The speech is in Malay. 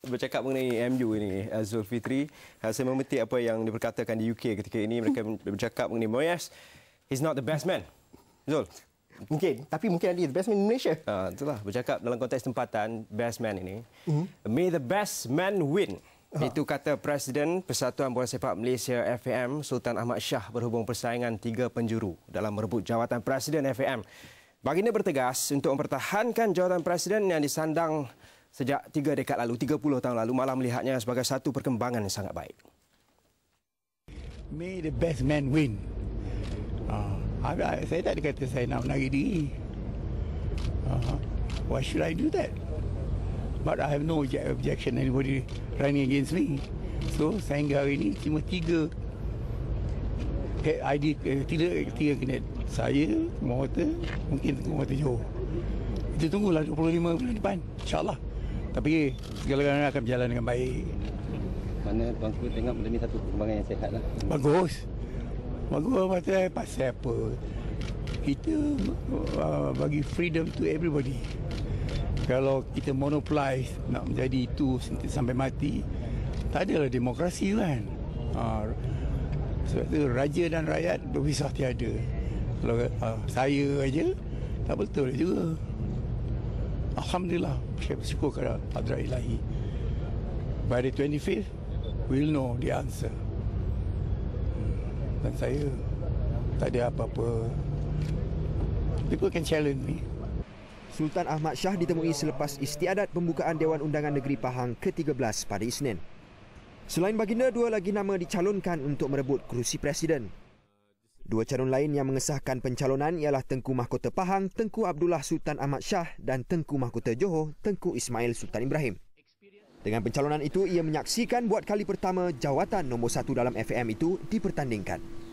bercakap mengenai MU ini, Zulfitri. Saya memetik apa yang diperkatakan di UK ketika ini. Mereka bercakap mengenai Moyes. He's not the best man. Zul? Mungkin, tapi mungkin dia the best man in Malaysia. Itulah, bercakap dalam konteks tempatan best man ini. May the best man win. Itu kata Presiden Persatuan Bola Sepak Malaysia FAM, Sultan Ahmad Shah berhubung persaingan 3 penjuru dalam merebut jawatan Presiden FAM. Baginda bertegas untuk mempertahankan jawatan Presiden yang disandang sejak 3 dekad lalu, 30 tahun lalu, malah melihatnya sebagai satu perkembangan yang sangat baik. May the best man win. Saya tak ada kata saya nak menari diri. Why should I do that? But I have no objection anybody running against me. So sehingga hari ini cuma 3 kandidat. Saya, Mawata, mungkin Mawata Johor. Kita tunggulah 25 bulan depan, insyaAllah. Tapi segala-galanya akan berjalan dengan baik. Mana Tuanku tengok benda ni satu perkembangan yang sihat lah. Bagus. Bagus pasal apa? Kita bagi freedom to everybody. Kalau kita monopolize nak menjadi itu sampai mati, tak adalah demokrasi kan. Sebab itu raja dan rakyat berpisah tiada. Kalau saya aja tak betul juga. Alhamdulillah, saya bersyukur kepada Hadrat Ilahi. By the 25th, we'll know the answer. Dan saya tak ada apa-apa. People can challenge me. Sultan Ahmad Shah ditemui selepas istiadat pembukaan Dewan Undangan Negeri Pahang ke-13 pada Isnin. Selain baginda, 2 lagi nama dicalonkan untuk merebut kerusi Presiden. 2 calon lain yang mengesahkan pencalonan ialah Tengku Mahkota Pahang, Tengku Abdullah Sultan Ahmad Shah dan Tengku Mahkota Johor, Tengku Ismail Sultan Ibrahim. Dengan pencalonan itu, ia menyaksikan buat kali pertama jawatan nombor 1 dalam FAM itu dipertandingkan.